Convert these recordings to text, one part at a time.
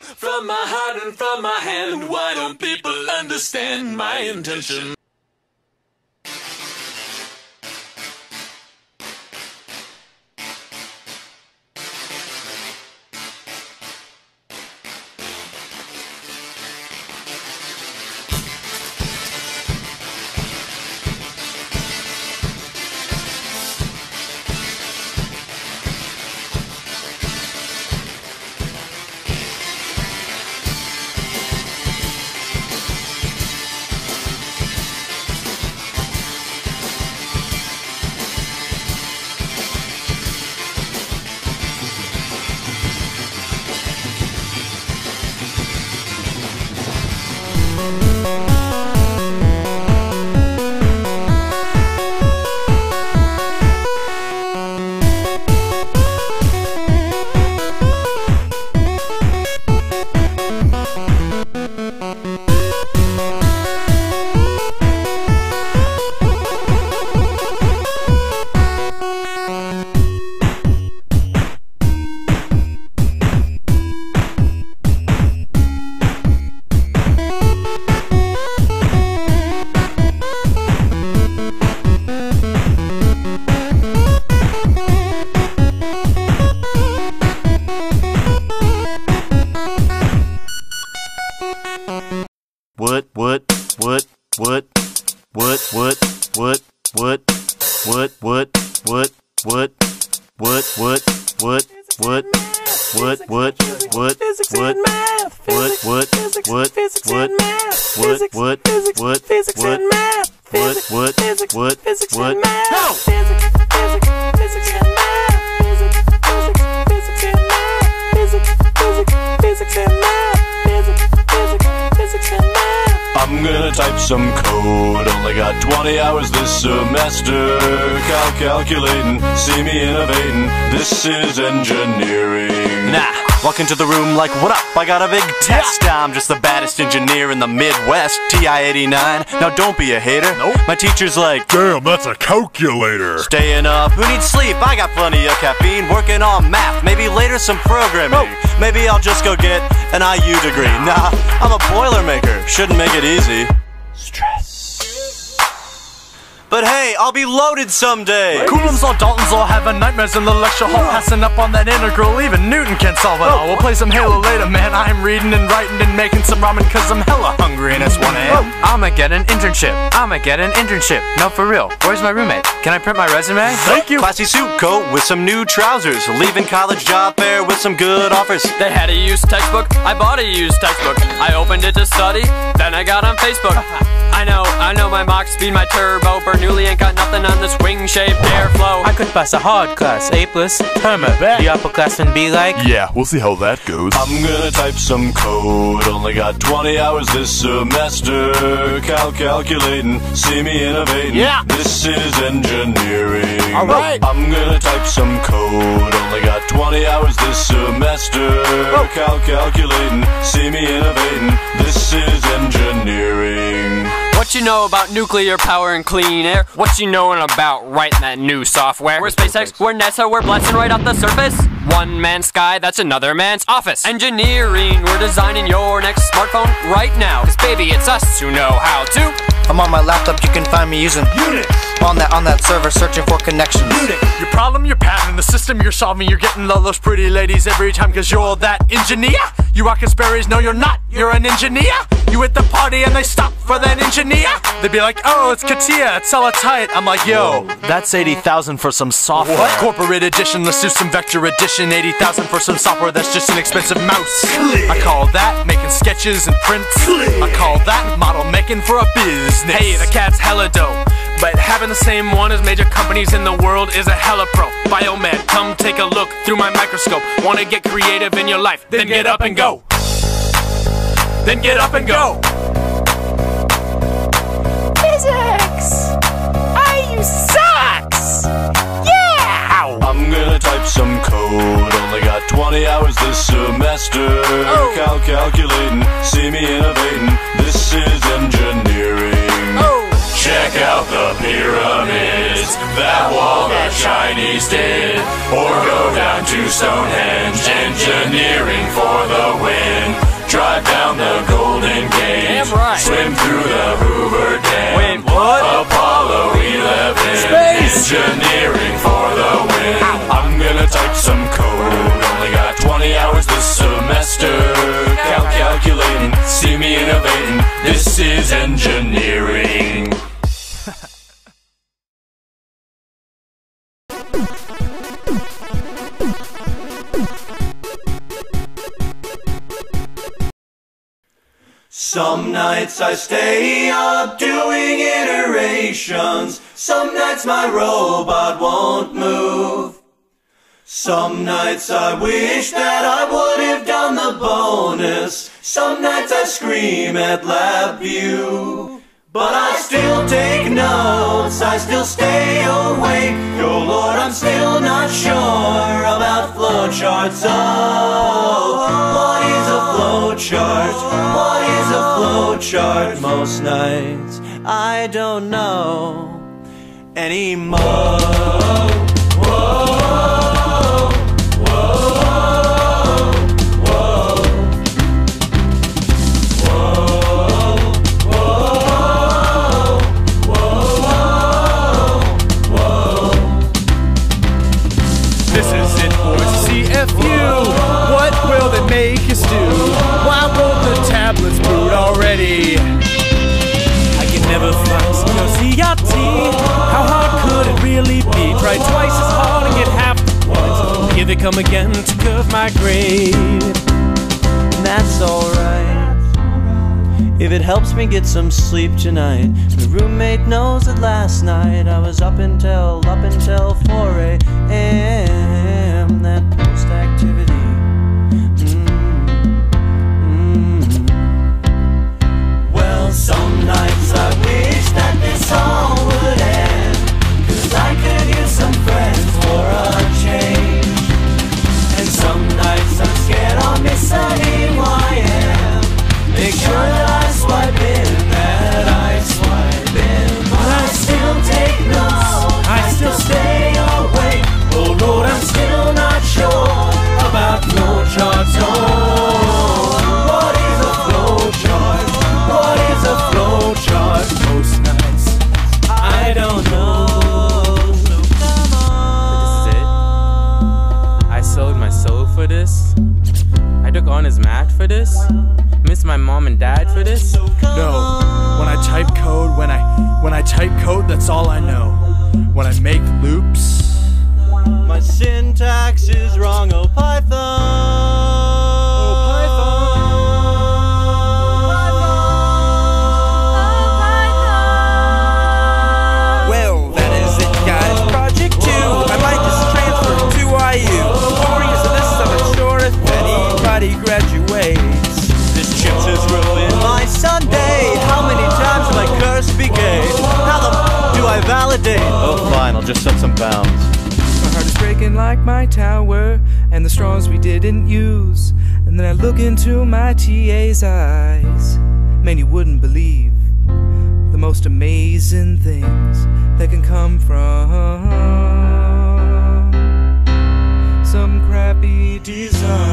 from my heart and from my hand. Why don't people understand my intention? I'm gonna type some code, only got 20 hours this semester. Calculating, see me innovating, this is engineering. Nah, walk into the room like, what up? I got a big test. I'm just the baddest engineer in the Midwest. TI-89, now don't be a hater. Nope. My teacher's like, damn, that's a calculator. Staying up, who needs sleep? I got plenty of caffeine. Working on math, maybe later some programming. Maybe I'll just go get an IU degree. Nah, I'm a Boilermaker, shouldn't make it easy. Stress. But hey, I'll be loaded someday. Coulomb's law, Dalton's law, having nightmares in the lecture hall. Passing up on that integral, even Newton can't solve it all. We'll play some Halo later, man. I'm reading and writing and making some ramen cause I'm hella hungry and it's 1 AM. I'ma get an internship. No, for real. Where's my roommate? Can I print my resume? Thank you. Classy suit coat with some new trousers. Leaving college job fair with some good offers. They had a used textbook. I bought a used textbook. I opened it to study, then I got on Facebook. I know my Mach speed, my turbo. Bernoulli ain't got nothing on this wing-shaped airflow. I could pass a hard class, A+, Hermit. The upperclassmen be like, yeah, we'll see how that goes. I'm gonna type some code, only got 20 hours this semester. Calculating, see me innovating, yeah. This is engineering. Alright. I'm gonna type some code, only got 20 hours this semester. Calculating, see me innovating, this is engineering. What you know about nuclear power and clean air? What you knowin' about writing that new software? We're SpaceX, we're NASA, we're blasting right off the surface. One man's sky, that's another man's office. Engineering, we're designing your next smartphone right now. Cause baby, it's us who know how to. I'm on my laptop, you can find me using Unix. On that server, searching for connections. Unix. Your problem, your pattern, the system you're solving. You're getting all those pretty ladies every time cause you're that engineer. You rockin' Sperry's, no you're not, you're an engineer. You at the party and they stop for that engineer. They'd be like, oh, it's Katia, it's hella tight. I'm like, yo, that's 80,000 for some software. What? Corporate edition, let's do some vector addition. 80,000 for some software, that's just an expensive mouse. Click. I call that making sketches and prints. Click. I call that model making for a business. Hey, the cat's hella dope, but having the same one as major companies in the world is a hella pro. Biomed, come take a look through my microscope. Wanna get creative in your life? Then get up and go. Then get up and go. Physics! IU sucks! Yeah! I'm gonna type some code, only got 20 hours this semester. Calculating, see me innovating, this is engineering. Check out the pyramids, that wall the Chinese did. Or go down to Stonehenge, engineering for the win. engineering for the win. I'm gonna type some code. Only got 20 hours this semester. Calculating, see me innovating. This is engineering. Some nights I stay up doing iterations. Some nights my robot won't move. Some nights I wish that I would have done the bonus. Some nights I scream at LabVIEW. But I still take notes, I still stay awake. Oh Lord, I'm still not sure about flowcharts. Oh, what is a flowchart? What is a flowchart? Most nights I don't know anymore. Whoa, whoa, whoa, This is it, boys. CFU. What will they make us do? Why won't the tablets boot already? I can never find no CRT. How hard could it really be? Try twice as hard and get half the points. Here they come again to curve my grade. And that's alright if it helps me get some sleep tonight. My roommate knows that last night I was up until 4 a.m. That post-activity. Well, some nights I wish that this all would end, 'cause I could use some friends for a change. And some nights I'm scared I'll miss an EYM. Make sure that I swipe in, that I swipe in. But I still take notes, I still stay awake. Oh Lord, I'm still not sure about flowcharts. Oh, what is a flowchart? What is a flowchart? Most nights I don't know. So come on. This is it? I sold my soul for this. I took on his math for this. Miss my mom and dad for this. No. When I type code, when I type code, that's all I know. When I make loops, my syntax is wrong, oh Python. oh Python. Well, that is it, guys. Project 2. I might just transfer to IU. 4 years of this, I'm not sure if anybody graduates. This chips is ruined my Sunday. How many times have I cursed be gay? How the do I validate? Oh fine, I'll just set some bounds. My heart is breaking like my tower, and the straws we didn't use. And then I look into my TA's eyes. Man, you wouldn't believe the most amazing things that can come from some crappy design.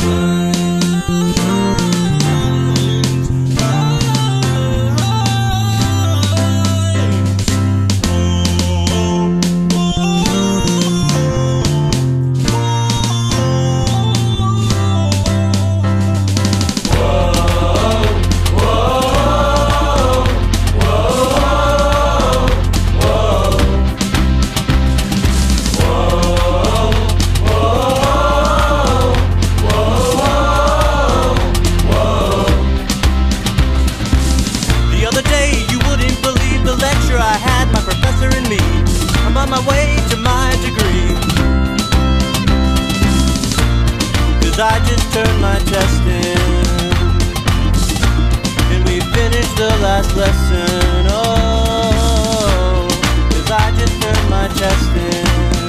On my way to my degree, 'cause I just turned my test in, and we finished the last lesson. Oh, 'cause I just turned my test in,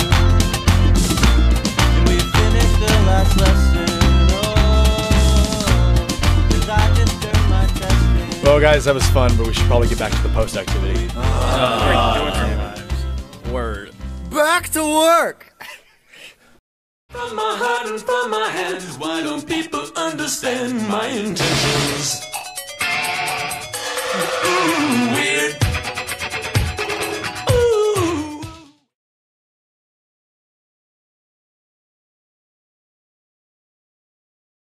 and we finished the last lesson. Oh, 'cause I just turned my test in. Well, guys, that was fun, but we should probably get back to the post activity. Word. Back to work! From my heart and from my hands, why don't people understand my intentions?